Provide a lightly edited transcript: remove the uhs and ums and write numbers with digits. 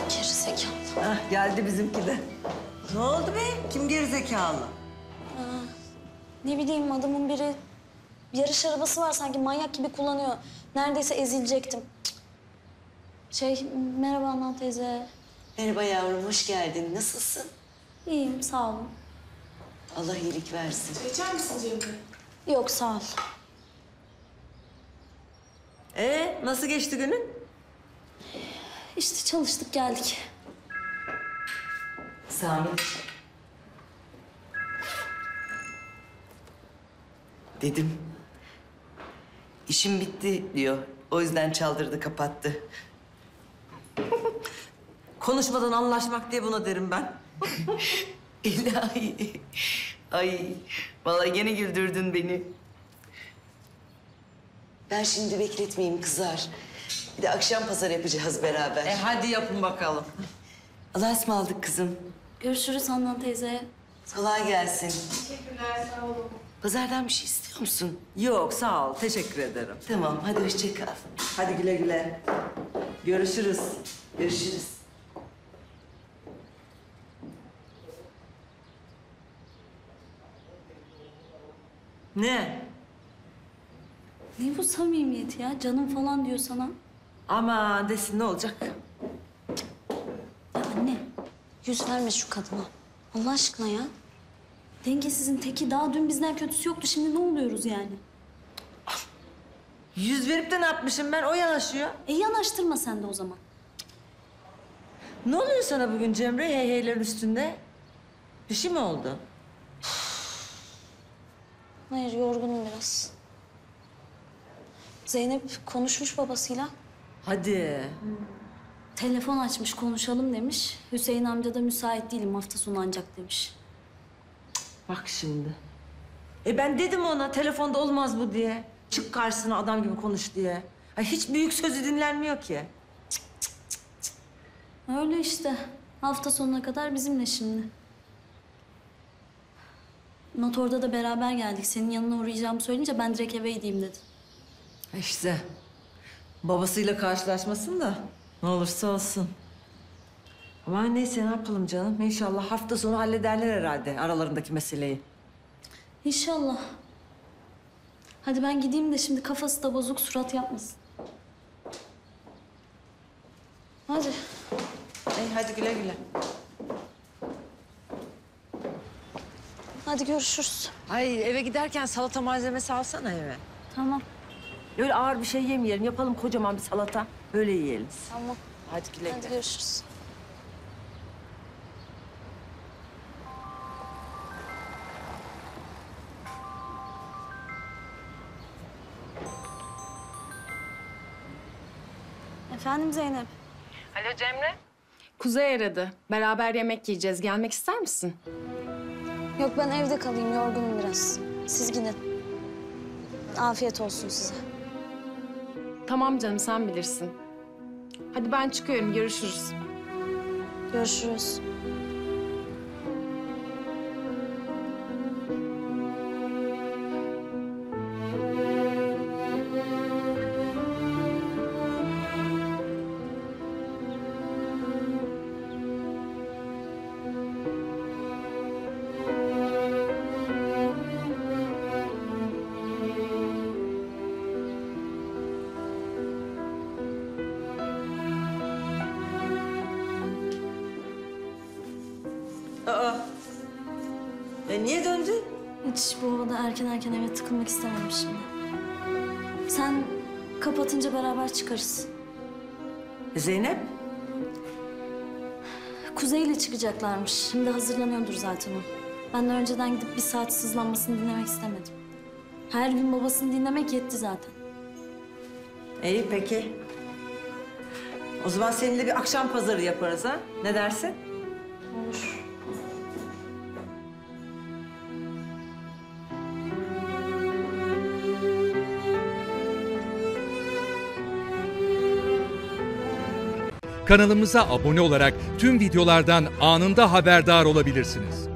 Gerizekalı. Hah, geldi bizimki de. Ne oldu be? Kim gerizekalı? Ne bileyim adamın biri yarış arabası var sanki manyak gibi kullanıyor. Neredeyse ezilecektim. Merhaba Anam teyze. Merhaba yavrum, hoş geldin. Nasılsın? İyiyim sağ olun. Allah iyilik versin. İçer misin Cemre? Yok sağ ol. Nasıl geçti günün? İşte çalıştık geldik. Sami. Dedim. İşim bitti diyor. O yüzden çaldırdı, kapattı. Konuşmadan anlaşmak diye buna derim ben. İlahi. Ay, vallahi gene güldürdün beni. Ben şimdi bekletmeyeyim, kızar. Bir de akşam pazar yapacağız beraber. Hadi yapın bakalım. Allah'a ısmarladık kızım. Görüşürüz Anam teyze. Kolay gelsin. Teşekkürler, sağ olun. Pazardan bir şey istiyor musun? Yok sağ ol. Teşekkür ederim. Tamam, hadi hoşça kal. Hadi güle güle. Görüşürüz. Görüşürüz. Ne? Ne bu samimiyet ya? Canım falan diyor sana. Aman desin ne olacak? Ya anne, yüz verme şu kadına. Allah aşkına ya. Dengesizin teki daha dün bizden kötüsü yoktu. Şimdi ne oluyoruz yani? Yüz verip de ne yapmışım ben? O yanaşıyor. Yanaştırma sen de o zaman. Ne oluyor sana bugün Cemre heyheylerin üstünde? Bir şey mi oldu? Hayır, yorgunum biraz. Zeynep konuşmuş babasıyla. Hadi. Telefon açmış, konuşalım demiş. Hüseyin amca da müsait değilim, hafta sonu ancak demiş. Bak şimdi. Ben dedim ona telefonda olmaz bu diye. Çık karşısına adam gibi konuş diye. Ay, hiç büyük sözü dinlenmiyor ki. Öyle işte. Hafta sonuna kadar bizimle şimdi. Motorda da beraber geldik. Senin yanına uğrayacağımı söyleyince ben direkt eve gideyim dedi. İşte babasıyla karşılaşmasın da ne olursa olsun. Ama neyse ne yapalım canım. İnşallah hafta sonu hallederler herhalde aralarındaki meseleyi. İnşallah. Hadi ben gideyim de şimdi kafası da bozuk surat yapmasın. Hadi. Hadi güle güle. Hadi görüşürüz. Ay eve giderken salata malzemesi alsana eve. Tamam. Öyle ağır bir şey yemeyelim. Yapalım kocaman bir salata. Öyle yiyelim. Tamam. Hadi güle Hadi güle. görüşürüz. Efendim Zeynep. Alo Cemre. Kuzey aradı. Beraber yemek yiyeceğiz. Gelmek ister misin? Yok ben evde kalayım, yorgunum biraz. Siz gidin. Afiyet olsun size. Tamam canım, sen bilirsin. Hadi ben çıkıyorum. Görüşürüz. Görüşürüz. Niye döndün? Hiç bu havada erken eve tıkılmak istemedim şimdi. Sen kapatınca beraber çıkarız. Zeynep? Kuzey'le çıkacaklarmış. Şimdi hazırlanıyordur zaten o. Ben de önceden gidip bir saat sızlanmasını dinlemek istemedim. Her gün babasını dinlemek yetti zaten. İyi peki. O zaman seninle bir akşam pazarı yaparız ha? Ne dersin? Olur. Kanalımıza abone olarak tüm videolardan anında haberdar olabilirsiniz.